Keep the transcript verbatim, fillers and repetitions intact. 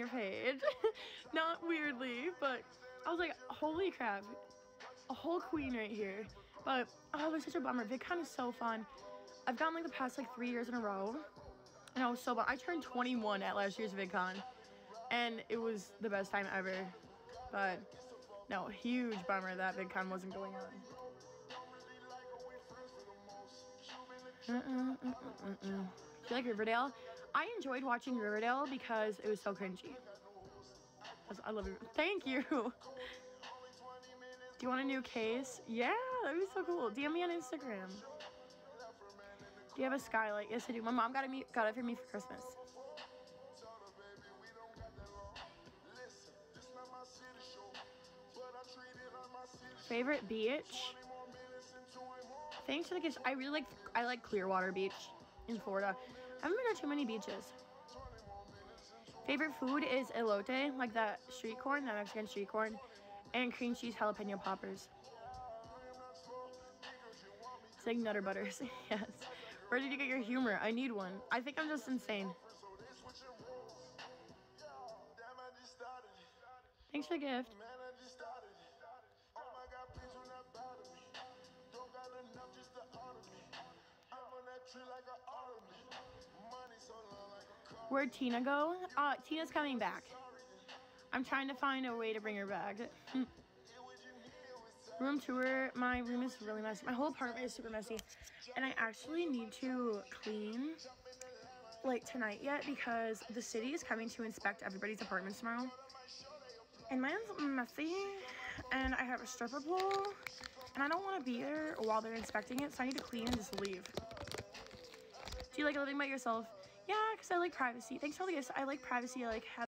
your page. Not weirdly, but I was like, holy crap, a whole queen right here. But oh, it was such a bummer. VidCon is so fun. I've gone like the past like three years in a row, and I was so bummed. I turned twenty-one at last year's VidCon, and it was the best time ever. But no, huge bummer that VidCon wasn't going on. Uh-uh, uh-uh, uh-uh. Do you like Riverdale? I enjoyed watching Riverdale because it was so cringy. I love it. Thank you. Do you want a new case? Yeah, that'd be so cool. D M me on Instagram. Do you have a skylight? Yes, I do. My mom got it, got it for me for Christmas. Favorite beach? Thanks for the gift. I really like I like Clearwater Beach in Florida. I haven't been to too many beaches. Favorite food is elote, like that street corn, that Mexican street corn, and cream cheese jalapeno poppers. It's like Nutter Butters. Yes. Where did you get your humor? I need one. I think I'm just insane. Thanks for the gift. Where'd Tina go? Uh, Tina's coming back. I'm trying to find a way to bring her back. Room tour. My room is really messy. My whole apartment is super messy. And I actually need to clean like tonight yet because the city is coming to inspect everybody's apartments tomorrow. And mine's messy. And I have a stripper pole. And I don't want to be there while they're inspecting it. So I need to clean and just leave. Do you like living by yourself? Yeah, because I like privacy. Thanks for all the gifts. I like privacy. I like having